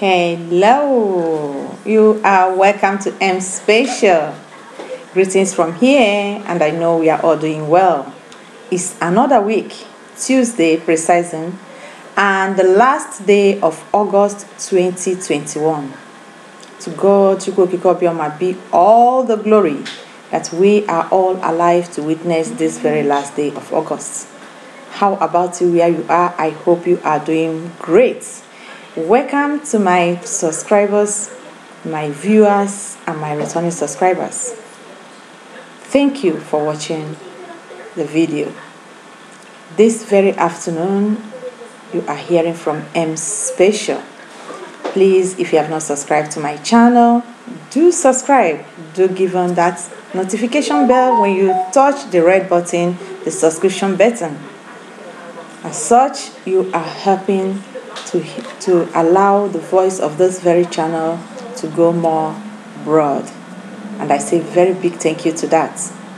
Hello, you are welcome to M Spatial. Greetings from here, and I know we are all doing well. It's another week, Tuesday precisely, and the last day of August 2021. To God, Chukwokikobioma, be all the glory that we are all alive to witness this very last day of August. How about you where you are? I hope you are doing great. Welcome to my subscribers, my viewers, and my returning subscribers. Thank you for watching the video. This very afternoon, you are hearing from M Spatial. Please, if you have not subscribed to my channel, do subscribe. Do give on that notification bell when you touch the red button, the subscription button. As such, you are helping to allow the voice of this very channel to go more broad. And I say very big thank you to that.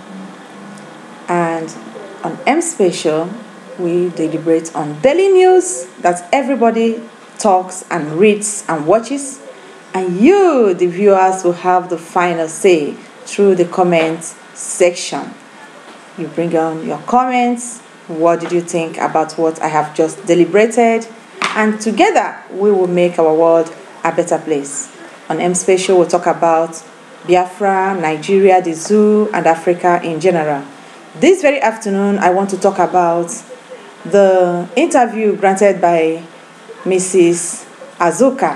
And on M Spatial, we deliberate on daily news that everybody talks and reads and watches. And you, the viewers, will have the final say through the comments section. You bring on your comments. What did you think about what I have just deliberated? And together, we will make our world a better place. On M Spatial, we'll talk about Biafra, Nigeria, the zoo, and Africa in general. This very afternoon, I want to talk about the interview granted by Mrs. Azuka.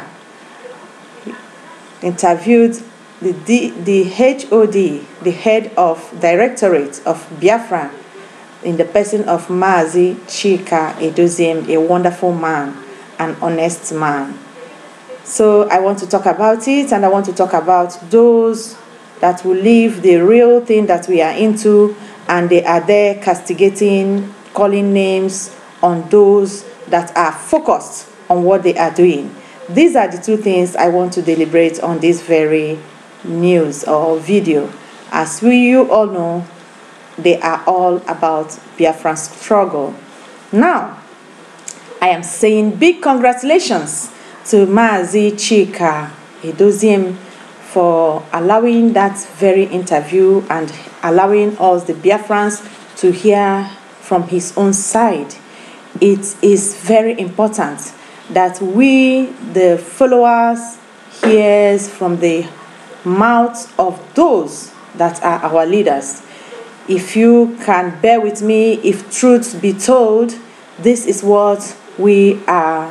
Interviewed the HOD, the head of Directorate of Biafra, in the person of Mazi Chika Edoziem, a wonderful man, an honest man. So I want to talk about it, and I want to talk about those that will leave the real thing that we are into, and they are there castigating, calling names on those that are focused on what they are doing. These are the two things I want to deliberate on this very news or video. As you all know, they are all about Biafran struggle. Now, I am saying big congratulations to Mazi Chika Edoziem for allowing that very interview and allowing us, the Biafrans, to hear from his own side. It is very important that we, the followers, hear from the mouths of those that are our leaders. If you can bear with me, if truth be told, this is what we are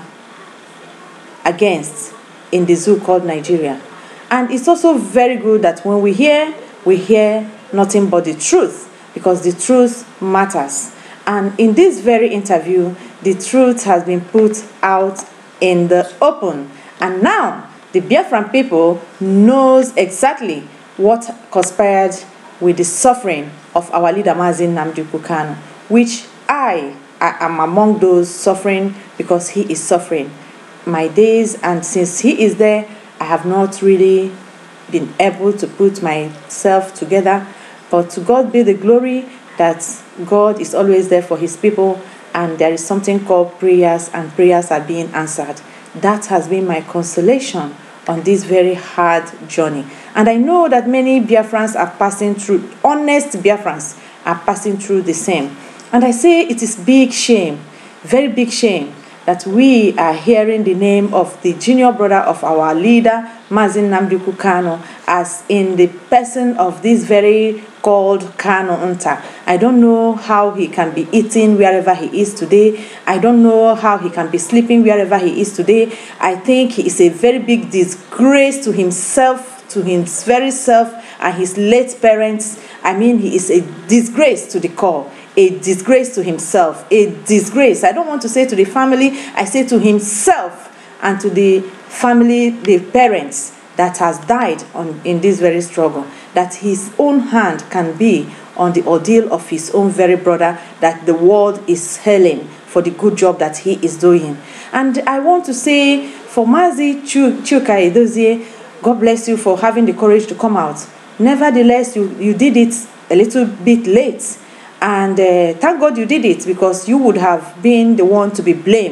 against in the zoo called Nigeria. And it's also very good that when we hear nothing but the truth, because the truth matters. And in this very interview, the truth has been put out in the open. And now, the Biafran people knows exactly what conspired with the suffering of our leader Mazi Nnamdi Kanu, which I am among those suffering because he is suffering. My days, and since he is there, I have not really been able to put myself together. But to God be the glory that God is always there for his people, and there is something called prayers, and prayers are being answered. That has been my consolation on this very hard journey. And I know that many Biafrans are passing through, honest Biafrans are passing through the same. And I say it is big shame, very big shame, that we are hearing the name of the junior brother of our leader, Mazi Nnamdi Kanu, as in the person of this very called Kanu Nta. I don't know how he can be eating wherever he is today. I don't know how he can be sleeping wherever he is today. I think he is a very big disgrace to himself, to his very self, and his late parents. I mean, he is a disgrace to the core. A disgrace to himself, a disgrace. I don't want to say to the family, I say to himself and to the family, the parents that has died in this very struggle, that his own hand can be on the ordeal of his own very brother, that the world is hailing for the good job that he is doing. And I want to say, for Mazi Chika Edoziem, God bless you for having the courage to come out. Nevertheless, you did it a little bit late. And thank God you did it, because you would have been the one to be blamed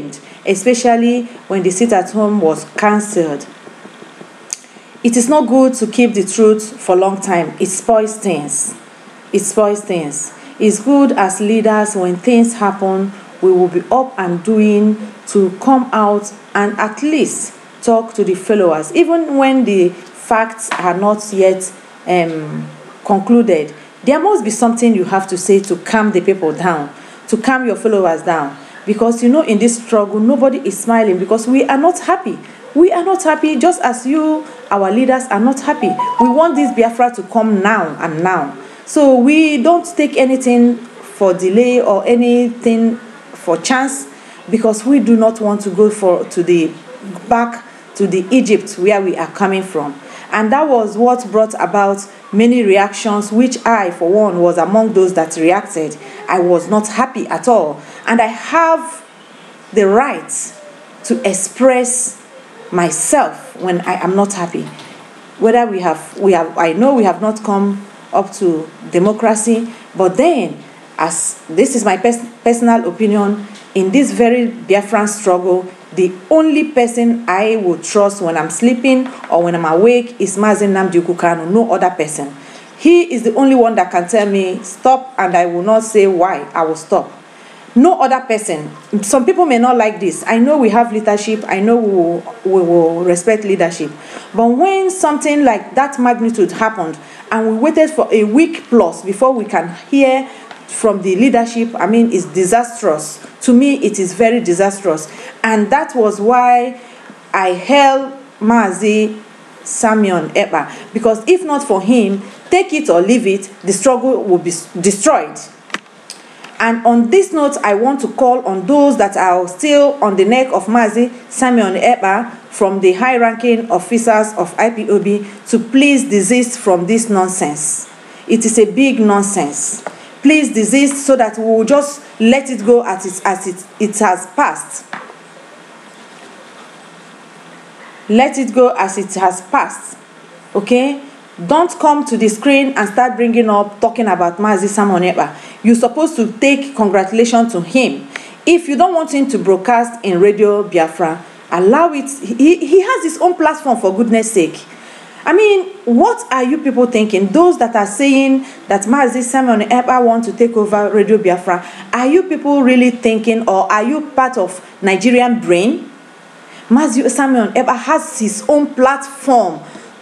especially when the sit at home was cancelled. It is not good to keep the truth for a long time. It spoils things. It spoils things. It's good as leaders, when things happen, we will be up and doing to come out and at least talk to the followers, even when the facts are not yet concluded. There must be something you have to say to calm the people down, to calm your followers down. Because in this struggle, nobody is smiling because we are not happy. We are not happy, just as you, our leaders, are not happy. We want this Biafra to come now and now. So we don't take anything for delay or anything for chance, because we do not want to go back to the Egypt where we are coming from. And that was what brought about many reactions, which I, for one, was among those that reacted. I was not happy at all. And I have the right to express myself when I am not happy. Whether I know we have not come up to democracy, but then, as this is my personal opinion, in this very Biafran struggle, the only person I will trust when I'm sleeping or when I'm awake is Mazi Nnamdi Kanu, no other person. He is the only one that can tell me stop, and I will not say why I will stop. No other person. Some people may not like this. I know we have leadership. I know we will respect leadership. But when something like that magnitude happened and we waited for a week plus before we can hear from the leadership, I mean, it's disastrous. To me, it is very disastrous. And that was why I hailed Mazi Simon Ekpa. Because if not for him, take it or leave it, the struggle will be destroyed. And on this note, I want to call on those that are still on the neck of Mazi Simon Ekpa from the high-ranking officers of IPOB to please desist from this nonsense. It is a big nonsense. Please desist so that we will just let it go as it has passed. Let it go as it has passed. Okay? Don't come to the screen and start bringing up, talking about Mazi Simon Ekpa. You're supposed to take congratulations to him. If you don't want him to broadcast in Radio Biafra, allow it. He has his own platform, for goodness sake. I mean, what are you people thinking? Those that are saying that Mazi Simon Ekpa want to take over Radio Biafra, are you people really thinking, or are you part of Nigerian brain? Mazi Simon Ekpa has his own platform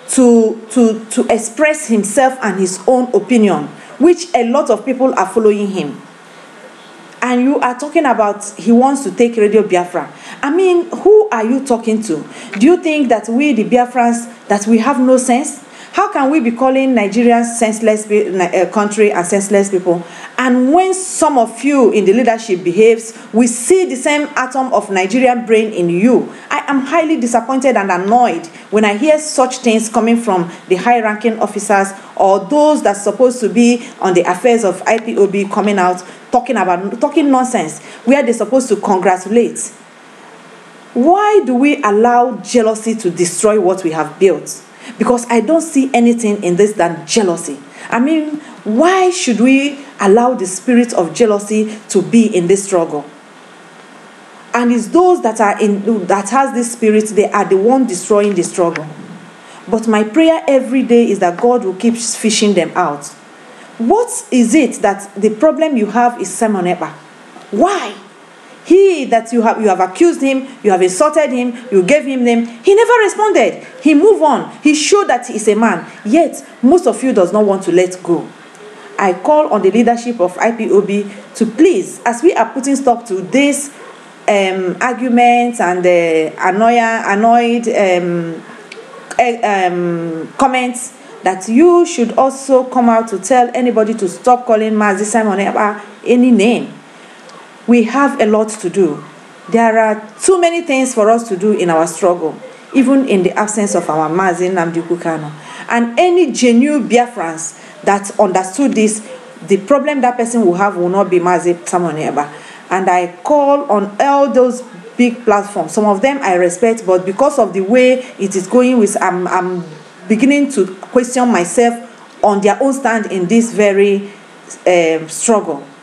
to express himself and his own opinion, which a lot of people are following him. And you are talking about he wants to take Radio Biafra. I mean, who are you talking to? Do you think that we, the Biafrans, that we have no sense? How can we be calling Nigerians senseless country and senseless people? And when some of you in the leadership behaves, we see the same atom of Nigerian brain in you. I am highly disappointed and annoyed when I hear such things coming from the high-ranking officers or those that are supposed to be on the affairs of IPOB coming out talking nonsense where they're supposed to congratulate. Why do we allow jealousy to destroy what we have built? Because I don't see anything in this than jealousy. I mean, why should we allow the spirit of jealousy to be in this struggle? And it's those that has this spirit, they are the one destroying the struggle. But my prayer every day is that God will keep fishing them out. What is it that the problem you have is Simon Ekpa? Why? He that you have accused him, you have insulted him, you gave him name, he never responded. He moved on. He showed that he is a man. Yet, most of you does not want to let go. I call on the leadership of IPOB to please, as we are putting stop to this arguments and annoyed comments, that you should also come out to tell anybody to stop calling Mazi Simon Ekpa any name. We have a lot to do. There are too many things for us to do in our struggle, even in the absence of our Mazi Nnamdi Kanu. And any genuine Biafrans that understood this, the problem that person will have will not be Mazi Simon Ekpa. And I call on all those big platforms. Some of them I respect, but because of the way it is going with, I'm beginning to question myself on their own stand in this very struggle.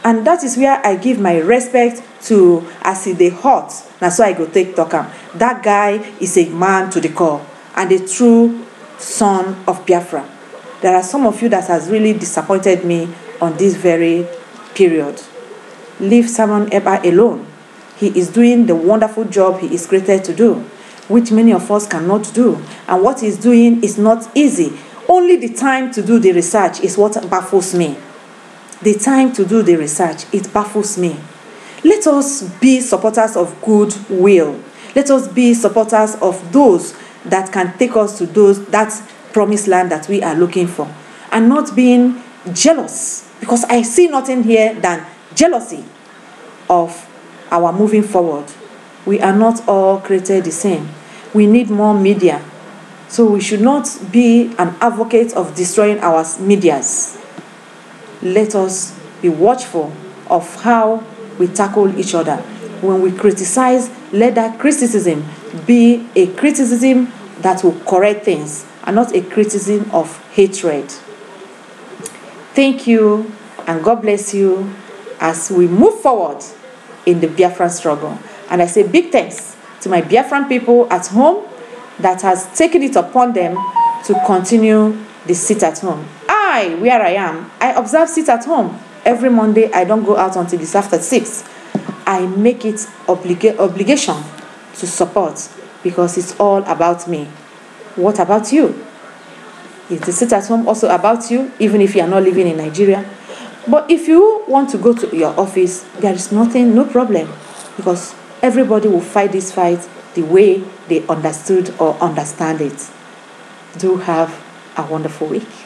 And that is where I give my respect to as they hot. Now so I go take talk am. That guy is a man to the core and a true son of Biafra. There are some of you that has really disappointed me on this very period. Leave Simon Ekpa alone. He is doing the wonderful job he is created to do, which many of us cannot do. And what he's doing is not easy. Only the time to do the research is what baffles me. The time to do the research, it baffles me. Let us be supporters of goodwill. Let us be supporters of those that can take us to that promised land that we are looking for. And not being jealous, because I see nothing here than jealousy of our moving forward. We are not all created the same. We need more media. So we should not be an advocate of destroying our medias. Let us be watchful of how we tackle each other. When we criticize, let that criticism be a criticism that will correct things and not a criticism of hatred. Thank you and God bless you as we move forward in the Biafran struggle. And I say big thanks to my Biafran people at home that has taken it upon them to continue the sit at home. Where I am, I observe sit at home. Every Monday, I don't go out until it's after 6. I make it obligation to support because it's all about me. What about you? Is the sit at home also about you, even if you are not living in Nigeria? But if you want to go to your office, there is no problem, because everybody will fight this fight the way they understood or understand it. Do have a wonderful week.